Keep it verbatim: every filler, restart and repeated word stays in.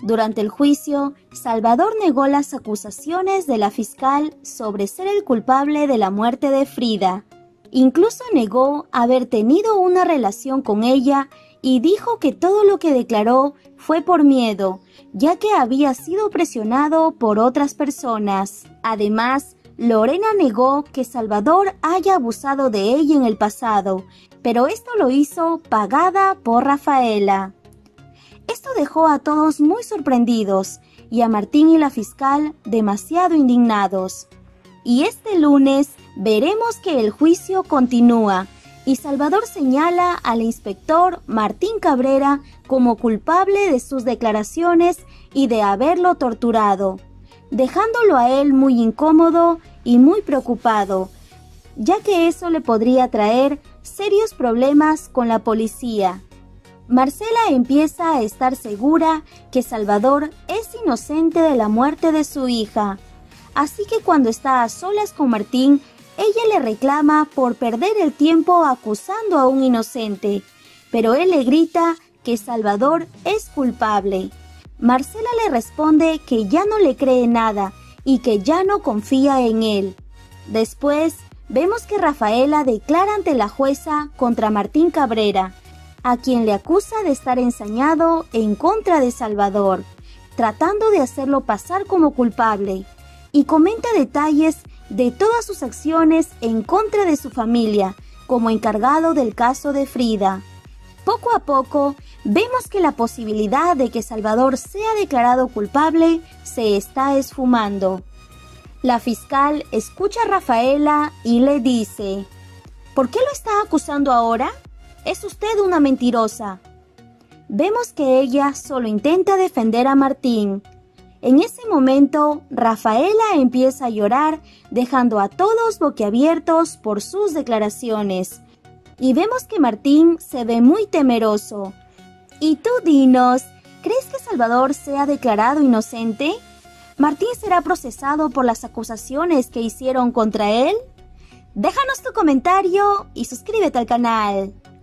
Durante el juicio, Salvador negó las acusaciones de la fiscal sobre ser el culpable de la muerte de Frida. Incluso negó haber tenido una relación con ella y dijo que todo lo que declaró fue por miedo, ya que había sido presionado por otras personas. Además, Lorena negó que Salvador haya abusado de ella en el pasado, pero esto lo hizo pagada por Rafaela. Esto dejó a todos muy sorprendidos y a Martín y la fiscal demasiado indignados. Y este lunes veremos que el juicio continúa y Salvador señala al inspector Martín Cabrera como culpable de sus declaraciones y de haberlo torturado, dejándolo a él muy incómodo y muy preocupado, ya que eso le podría traer serios problemas con la policía. Marcela empieza a estar segura que Salvador es inocente de la muerte de su hija, así que cuando está a solas con Martín, ella le reclama por perder el tiempo acusando a un inocente, pero él le grita que Salvador es culpable. Marcela le responde que ya no le cree nada y que ya no confía en él. Después, vemos que Rafaela declara ante la jueza contra Martín Cabrera, a quien le acusa de estar ensañado en contra de Salvador, tratando de hacerlo pasar como culpable, y comenta detalles de todas sus acciones en contra de su familia, como encargado del caso de Frida. Poco a poco, vemos que la posibilidad de que Salvador sea declarado culpable se está esfumando. La fiscal escucha a Rafaela y le dice: ¿por qué lo está acusando ahora? Es usted una mentirosa. Vemos que ella solo intenta defender a Martín. En ese momento, Rafaela empieza a llorar, dejando a todos boquiabiertos por sus declaraciones. Y vemos que Martín se ve muy temeroso. Y tú dinos, ¿crees que Salvador sea declarado inocente? ¿Martín será procesado por las acusaciones que hicieron contra él? Déjanos tu comentario y suscríbete al canal.